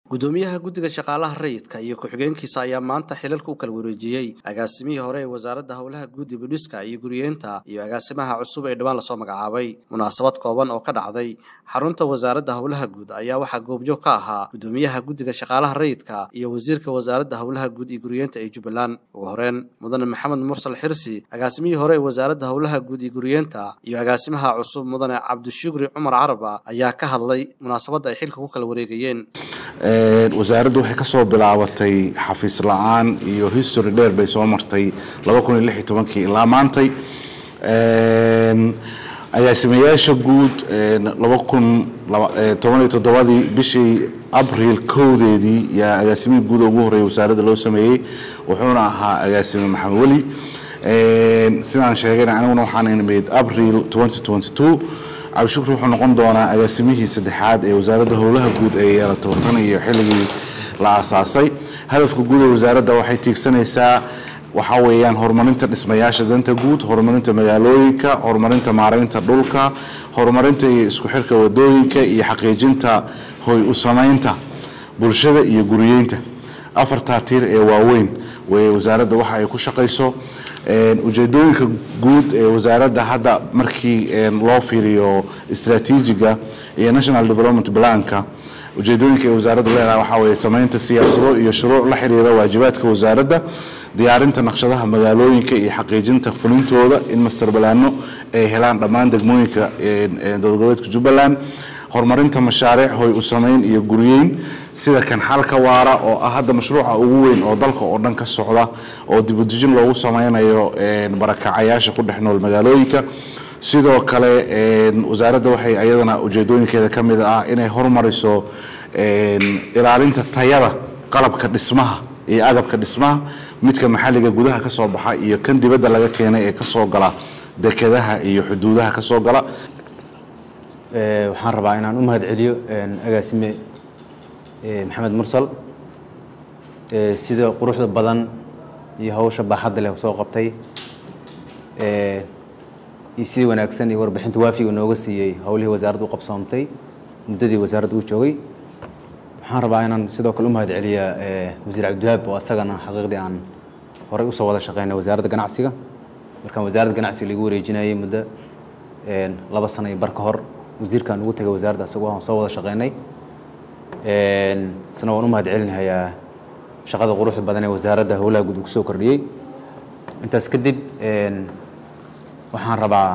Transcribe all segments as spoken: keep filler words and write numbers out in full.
gudoomiyaha guddiga shaqaalaha rayidka iyo ku-xigeenkiisa ayaa maanta xilalka u kala wareejiyay agaasimihii hore ee wasaaradda howlaha guud ee booliska iyo guriyeenta iyo agaasimaha cusub ee dhawaan lasoo magacaabay. Munaasabad kooban oo ka dhacday xarunta wasaaradda howlaha guud ayaa waxaa goobjoog ka ahaa gudoomiyaha guddiga shaqaalaha rayidka iyo wasiirka wasaaradda howlaha guud iyo guriyeenta ee Jubbaland. Ugu horeen mudane Maxamed Mursal Xirsi, agaasimihii hore ee wasaaradda howlaha guud iyo guriyeenta iyo agaasimaha cusub mudane Cabdishukri Cumar Caraba ayaa ka hadlay munaasabadda ay xilka ku kala wareegayeen. wasaaraddu waxay ka soo bilaabatay xafiis la'aan iyo history dheer bay soo martay laba kun iyo lix iyo toban ilaa maantay. agaasimayaasha guud laba kun iyo toban iyo toddoba bishii Abriil kowdeedii yaa agaasimihii guud ugu horeeyay wasaaradda loo sameeyay, wuxuuna ahaa agaasime Maxamed Weli. sidaan sheegayna aniguna waxaan imid Abriil twenty twenty-two. Cabdishukri wuxuu noqon doonaa agaasimihii saddexaad ee wasaaradda howlaha guud ee yeelato tan iyo xilligii la aasaasay. hadafka guud ee wasaaradda waxay tiigsanaysaa waxa weeyaan horumarinta dhismayaasha danta guud, horumarinta magaalooyinka, horumarinta maareynta dhulka, horumarinta iyo isku xirka wadooyinka iyo xaqiijinta hoy u samaynta bulshada iyo guriyeynta. afarta tiir ee waaweyn way wasaaradda waxa ay ku shaqayso. ujeedooyinka guud ee wasaaradda hadda markii loo fiiriyo istiraatiijiga iyo national development plan-ka, ujeedooyinka ee wasaaraddu leedahay waxa weeye samaynta siyaasado iyo shuruuc la xiriira waajibaadka wasaaradda, diyaarinta naqshadaha magaalooyinka iyo xaqiijinta fulintooda in master balaano ay helaan dhammaan degmooyinka dowladgoboleedka Jubbaland, horumarinta mashaariic hoy u samayn iyo guriyeyn sida kan xalka waara oo ah hadda mashruuca ugu weyn oo dalka oo dhan ka socda oo dib u dejin loogu sameynayo barakacayaasha ku dhex nool magaalooyinka. sidoo kale wasaaradda waxay ayadana ujeedooyinkeeda ka mid ah inay horumariso ilaalinta tayada qalabka dhismaha iyo agabka dhismaha, midka maxalliga gudaha ka soo baxa iyo kan dibadda laga keenay ee ka soo gala dekedaha iyo xuduudaha ka soo gala. waxaan rabaa inaan u mahad celiyo agaasime Maxamed Mursal sida quruxda badan iyo hawsha baaxadda leh soo qabtay iyo si wanaagsan iyo warbixinta waafiga nooga siiyay hawlihii wasaaraddu u qabsoomtay muddadii wasaaraddu u joogay. waxaan rabaa inaan sidoo kale u mahad celiyo wasiir Cabdiwahaab oo asagana xaqiiqdii aan horey u soo wada shaqeynay wasaaradda ganacsiga markaan wasaaradda ganacsiga lagu wareejinayay muddo laba sano iyo bar ka hor wasiirkan ugu tagay wasaaradda asagoo aan soo wada shaqeynay. sana waan u mahad celinayaa shaqada quruxda badan ee wasaaradda howlaha guud ugu soo kordhiyay. intaas kadib waxaan rabaa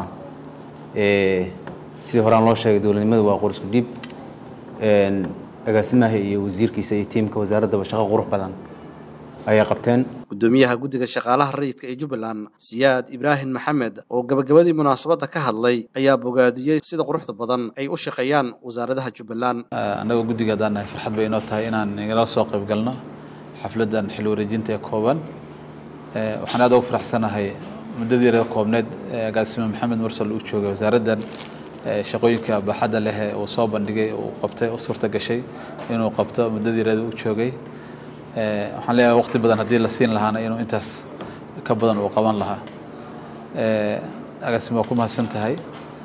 sidii horaan loo sheegay dowladnimadu waa qorsku dib agaasimaha iyo wasiirkiisa iyo tiimka wasaaradda shaqo qurux badan ayay qabteen. gudoomiyaha guddiga shaqaalaha rayidka ee Jubbaland Siyaad Ibrahim Maxamed oo gabagabadii munaasabadda ka hadlay ayaa bogaadiyay sida quruxda badan ay u shaqeeyaan wasaaradaha Jubbaland. anaga guddiga daan farxad bay inoo tahay inaan nagala soo qayb galno xafladan xil wareejinta ee kooban. waxaan aad ugu faraxsanahay muddadii reer koobneed agaasime Maxamed Mursal uu joogay wasaaraddan shaqooyinka baaxadda leh oo soo bandhigay oo qabtay oo suurta gashay inuu qabto muddadii reer uu joogay. waxaan leeyahay waqti badan haddii la siin lahaana inuu intaas ka badan uu qaban lahaa. agaasime waa ku mahadsan tahay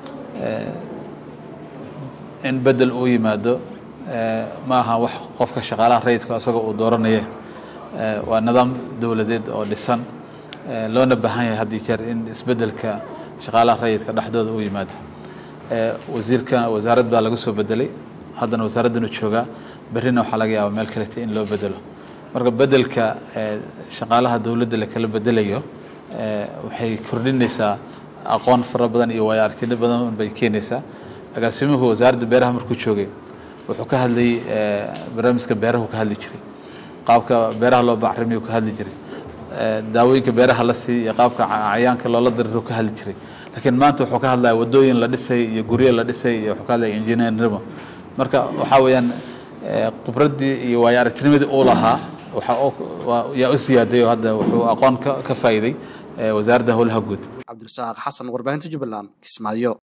in bedel uu yimaado ma aha wax qofka shaqaalaha rayidka asagoo uu dooranaya. waa nidaam dowladeed oo dhisan loona baahan yahay haddii jeer in isbedelka shaqaalaha rayidka dhexdooda uu yimaado. wasiirka wasaarad baa laga soo bedelay, haddana wasaaraddan joogaa, berrina waxaa laga yaabaa meel kaleeta in loo bedelo. marka bedelka shaqaalaha dowladda la kala bedelayo waxay kordhinaysaa aqoon fara badan iyo waayo aragnimo badan bay keenaysaa. agaasimuhu wasaaradda beeraha markuu joogay wuxuu ka hadlayay barnaamijka beeraha ka hadli jiray, qaabka beeraha loo bacrimiyo ka hadli jiray, daawooyinka beeraha la siiyo iyo qaabka cayayaanka loola diriro ka hadli jiray. laakiin maanta wuxuu ka hadlayaa wadooyin la dhisay iyo guryo la dhisay iyo wuxuu ka hadlayaa engineernimo. marka waxa weeyaan khibradii iyo waayo aragnimadii uu lahaa waxa yaa u siyaaday oo hadda wuxuu aqoon ka faa'iiday wasaaradda howlaha guud. Cabdirasaaq Xasan, warbaahinta Jubbaland, Kismaayo.